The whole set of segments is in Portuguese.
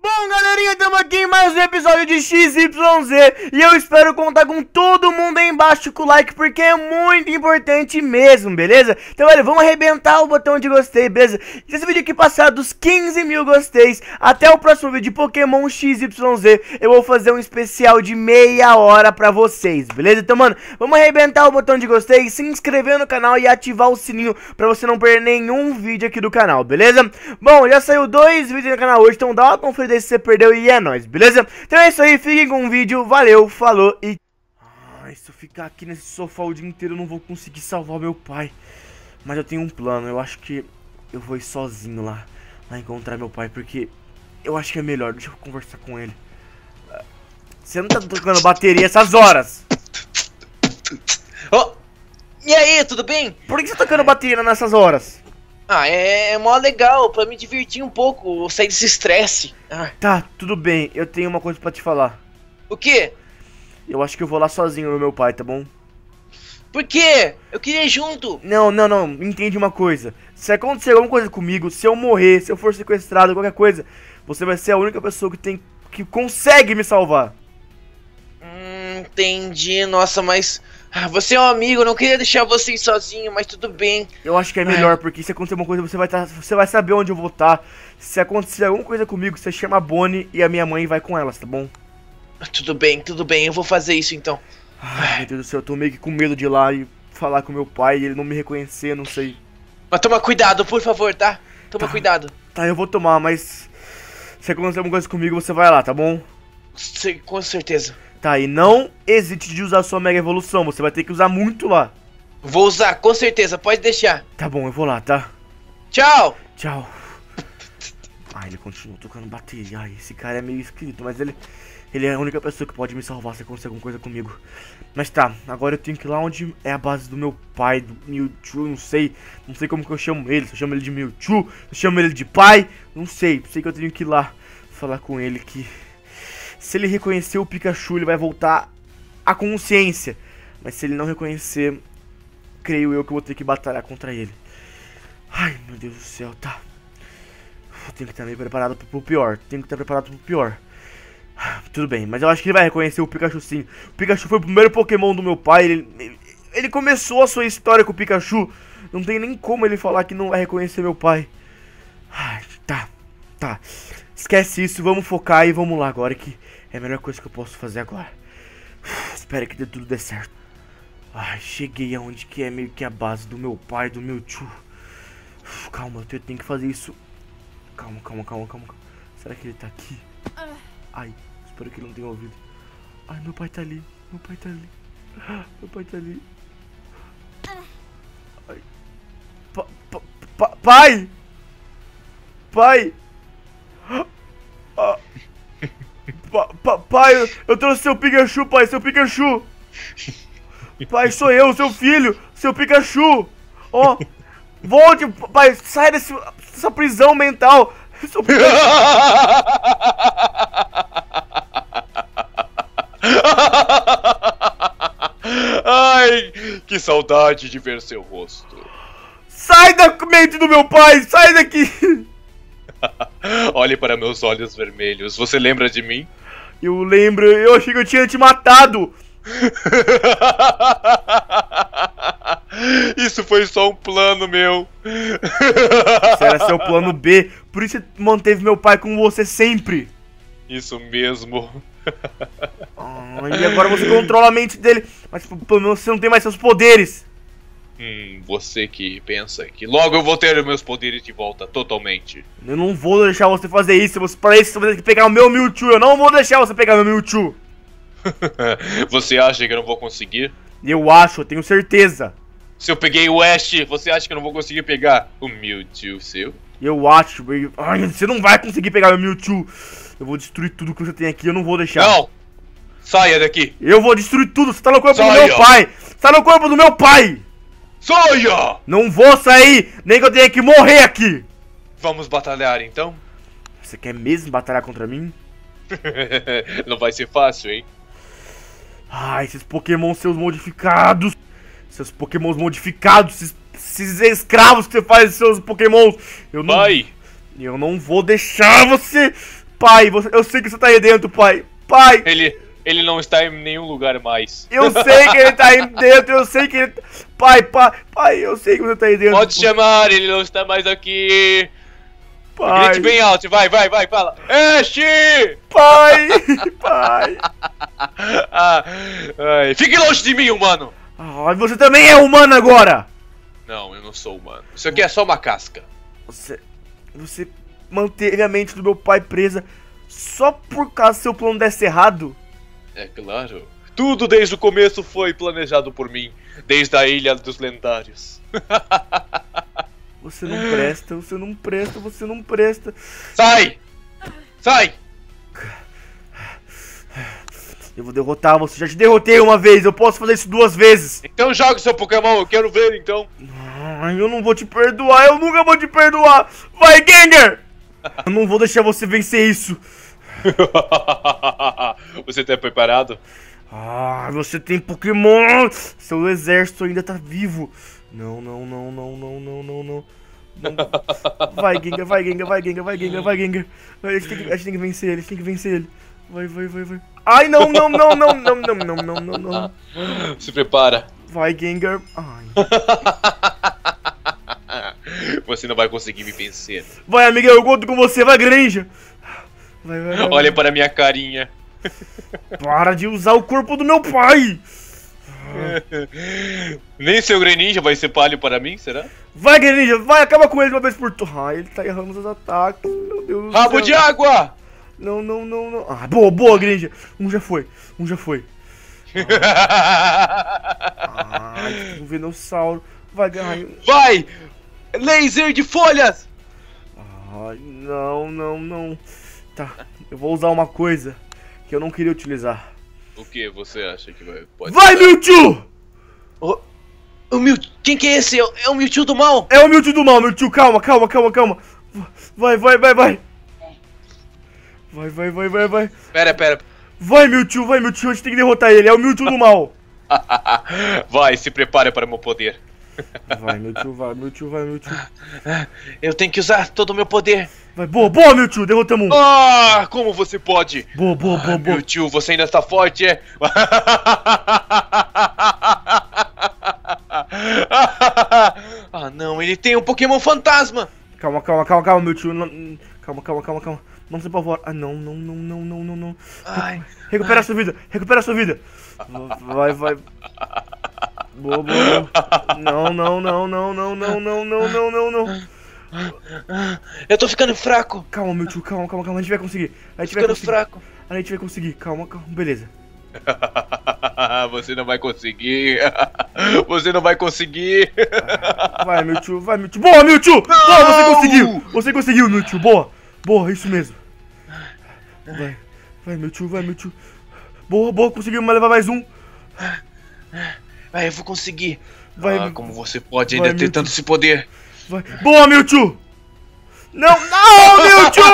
Bom, galerinha, estamos aqui em mais um episódio de XYZ e eu espero contar com todo mundo aí embaixo com o like, porque é muito importante mesmo, beleza? Então, olha, vamos arrebentar o botão de gostei, beleza? E se esse vídeo aqui passar dos 15 mil gosteis, até o próximo vídeo de Pokémon XYZ, eu vou fazer um especial de meia hora pra vocês, beleza? Então, mano, vamos arrebentar o botão de gostei, se inscrever no canal e ativar o sininho pra você não perder nenhum vídeo aqui do canal, beleza? Bom, já saiu 2 vídeos no canal hoje, então dá uma conferida se você perdeu e é nóis, beleza? Então é isso aí, fiquem com o vídeo, valeu, falou e... Ai, se eu ficar aqui nesse sofá o dia inteiro eu não vou conseguir salvar meu pai. Mas eu tenho um plano, eu acho que eu vou ir sozinho lá encontrar meu pai, porque eu acho que é melhor, deixa eu conversar com ele. Você não tá tocando bateria essas horas? Oh, e aí, tudo bem? Por que você tá tocando bateria nessas horas? Ah, é mó legal, pra me divertir um pouco, sair desse estresse. Tá, tudo bem, eu tenho uma coisa pra te falar. O quê? Eu acho que eu vou lá sozinho no meu pai, tá bom? Por quê? Eu queria ir junto. Não, entende uma coisa. Se acontecer alguma coisa comigo, se eu morrer, se eu for sequestrado, qualquer coisa, você vai ser a única pessoa que consegue me salvar. Entendi, nossa, mas... você é um amigo, eu não queria deixar você ir sozinho, mas tudo bem. Eu acho que é melhor, porque se acontecer alguma coisa, você vai saber onde eu vou estar. Se acontecer alguma coisa comigo, você chama a Bonnie e a minha mãe vai com elas, tá bom? Tudo bem, eu vou fazer isso então. Ai, meu Deus do céu, eu tô meio que com medo de ir lá e falar com meu pai e ele não me reconhecer, não sei. Mas toma cuidado, por favor, tá? Toma cuidado. Tá, eu vou tomar, mas... Se acontecer alguma coisa comigo, você vai lá, tá bom? Com certeza. Tá, e não hesite de usar sua Mega Evolução, você vai ter que usar muito lá. Vou usar, com certeza, pode deixar. Tá bom, eu vou lá, tá? Tchau! Tchau. Ai, ele continua tocando bateria. Ai, esse cara é meio esquisito, mas ele é a única pessoa que pode me salvar se acontecer alguma coisa comigo. Mas tá, agora eu tenho que ir lá onde é a base do meu pai, do Mewtwo, não sei como que eu chamo ele, se eu chamo ele de Mewtwo, se eu chamo ele de pai, não sei que eu tenho que ir lá falar com ele que... Se ele reconhecer o Pikachu, ele vai voltar à consciência. Mas se ele não reconhecer, creio eu que eu vou ter que batalhar contra ele. Ai, meu Deus do céu, tá. Eu tenho que estar meio preparado pro pior. Tudo bem, mas eu acho que ele vai reconhecer o Pikachu sim. O Pikachu foi o primeiro Pokémon do meu pai. Ele começou a sua história com o Pikachu. Não tem nem como ele falar que não vai reconhecer meu pai. Ai, tá. Esquece isso, vamos focar e vamos lá agora, que é a melhor coisa que eu posso fazer agora. Espero que tudo dê certo. Ai, cheguei aonde que é meio que a base do meu pai, do Mewtwo. Calma, eu tenho que fazer isso. Calma. Será que ele tá aqui? Ai, espero que ele não tenha ouvido. Ai, meu pai tá ali. Ai. Pai! Pai, eu trouxe seu Pikachu, pai, seu Pikachu. Pai, sou eu, seu filho, seu Pikachu. Ó, volte, pai, sai dessa prisão mental. Seu Pikachu. Ai, que saudade de ver seu rosto. Sai da mente do meu pai, sai daqui. Olhe para meus olhos vermelhos, você lembra de mim? Eu lembro, eu achei que eu tinha te matado. Isso foi só um plano meu. Isso era seu plano B, por isso você manteve meu pai com você sempre. Isso mesmo. E agora você controla a mente dele, mas pelo menos você não tem mais seus poderes. Você que pensa que logo eu vou ter meus poderes de volta totalmente. Eu não vou deixar você fazer isso. Para isso você vai ter que pegar o meu Mewtwo. Eu não vou deixar você pegar o meu Mewtwo. Você acha que eu não vou conseguir? Eu acho, eu tenho certeza. Se eu peguei o Ash, você acha que eu não vou conseguir pegar o Mewtwo seu? Eu acho. Ai, você não vai conseguir pegar o meu Mewtwo. Eu vou destruir tudo que você tem aqui. Eu não vou deixar. Não! Saia daqui! Eu vou destruir tudo. Você tá no corpo do meu pai. Você tá no corpo do meu pai. Saia! Não vou sair, nem que eu tenha que morrer aqui. Vamos batalhar então? Você quer mesmo batalhar contra mim? Não vai ser fácil, hein? Ai, esses Pokémon seus modificados. Seus Pokémons modificados. Esses escravos que você faz dos seus Pokémons. Eu não vou deixar você Pai, eu sei que você tá aí dentro, pai. Pai! Ele não está em nenhum lugar mais. Eu sei que ele tá aí dentro, eu sei que ele... Pai, eu sei que você tá aí dentro. Pode chamar, ele não está mais aqui. Pai. Grite bem alto, vai, fala. Ash! Pai! Pai! Ai, fique longe de mim, humano! Ai, você também é humano agora! Não, eu não sou humano. Isso aqui é só uma casca. Você manteve a mente do meu pai presa só por causa do seu plano desse errado? É claro. Tudo desde o começo foi planejado por mim. Desde a Ilha dos Lendários. Você não presta, você não presta, você não presta. Sai! Sai! Eu vou derrotar você, já te derrotei uma vez, eu posso fazer isso 2 vezes. Então joga o seu Pokémon, eu quero ver então. Ai, eu não vou te perdoar, eu nunca vou te perdoar. Vai, Gengar! Eu não vou deixar você vencer isso. Você tá preparado? Ah, você tem Pokémon! Seu exército ainda tá vivo. Não. Vai, Gengar, vai, Gengar, vai, Gengar, vai, Gengar, vai, Gengar. A gente tem que vencer ele, a gente tem que vencer ele. Vai. Ai, não. Se prepara. Vai, Gengar. Ai. Você não vai conseguir me vencer. Vai, amiga, eu conto com você, vai, Greninja. Vai. Olha para minha carinha. Para de usar o corpo do meu pai. Nem seu Greninja vai ser palho para mim, será? Vai, Greninja, vai, acaba com ele de uma vez por todas. Ai, ele tá errando os ataques, meu Deus do céu. Rabo de água! Não. Ah, boa, Greninja. Um já foi. Ai, um Venossauro. Vai, ganhar. Vai! Laser de folhas! Ai, não. Tá, eu vou usar uma coisa que eu não queria utilizar. O que você acha que pode Vai, usar? Mewtwo! O Mewtwo. Quem que é esse? É o Mewtwo do mal? É o Mewtwo do mal, Mewtwo, calma. Vai. Pera. Vai, Mewtwo, a gente tem que derrotar ele, é o Mewtwo do mal. Vai, se prepare para o meu poder. Vai, Mewtwo. Eu tenho que usar todo o meu poder. Vai, boa, Mewtwo, derrotamos um. Ah, como você pode? Boa. Mewtwo, você ainda está forte, é? Ah, não, ele tem um Pokémon fantasma. Calma, Mewtwo. Calma. Não se apavora. Ah, não. Ai. Recupera a sua vida. Vai. Boa. Não. Eu tô ficando fraco. Calma, Mewtwo, calma. A gente vai conseguir. Tô ficando fraco. A gente vai conseguir. Calma. Beleza. Você não vai conseguir. Vai, Mewtwo. Boa, Mewtwo! Boa, você conseguiu, Mewtwo. Boa, isso mesmo. Vai, Mewtwo. Boa, conseguimos levar mais um. Vai, eu vou conseguir. Vai, como você pode ainda ter tanto esse poder? Vai. Boa, Mewtwo! Não, Mewtwo!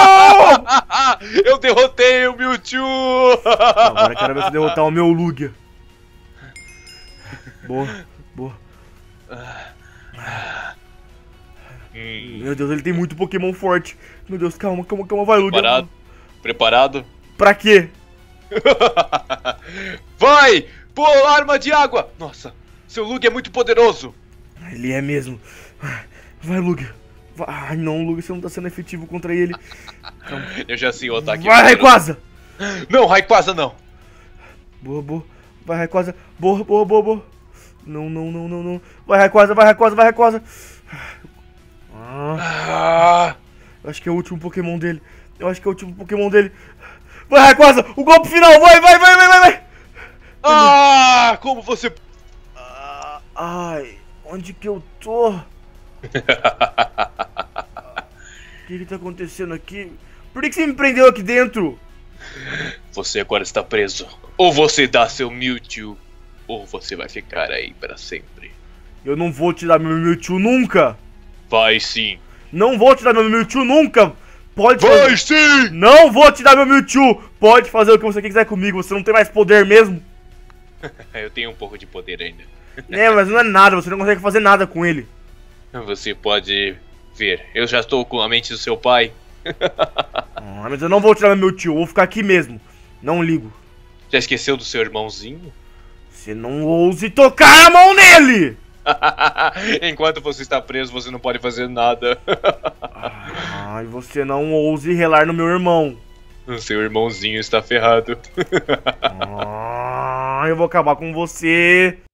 Eu derrotei o Mewtwo! Agora eu quero ver você derrotar o meu Lugia. Boa. Meu Deus, ele tem muito Pokémon forte. Meu Deus, calma, vai, Lugia. Preparado? Pra quê? Vai! Pô, arma de água! Nossa, seu Lugia é muito poderoso. Ele é mesmo. Vai, Lugia. Ai, não, Lugia, você não tá sendo efetivo contra ele. Calma. Eu já sei o ataque. Vai, Rayquaza! Não, Rayquaza não. Boa. Vai, Rayquaza. Boa. Não. Vai, Rayquaza. Eu acho que é o último Pokémon dele. Vai, Rayquaza! O golpe final! Vai! Ah, como você... Ai, onde que eu tô? O que tá acontecendo aqui? Por que você me prendeu aqui dentro? Você agora está preso. Ou você dá seu Mewtwo, ou você vai ficar aí para sempre. Eu não vou te dar meu Mewtwo nunca. Vai sim. Não vou te dar meu Mewtwo nunca. Pode Vai fazer... sim! Não vou te dar meu Mewtwo. Pode fazer o que você quiser comigo. Você não tem mais poder mesmo. Eu tenho um pouco de poder ainda. É, mas não é nada. Você não consegue fazer nada com ele. Você pode ver. Eu já estou com a mente do seu pai. mas eu não vou tirar meu tio, eu vou ficar aqui mesmo. Não ligo. Já esqueceu do seu irmãozinho? Você não ouse tocar a mão nele! Enquanto você está preso, você não pode fazer nada. Ai, você não ouse relar no meu irmão. O seu irmãozinho está ferrado. Eu vou acabar com você.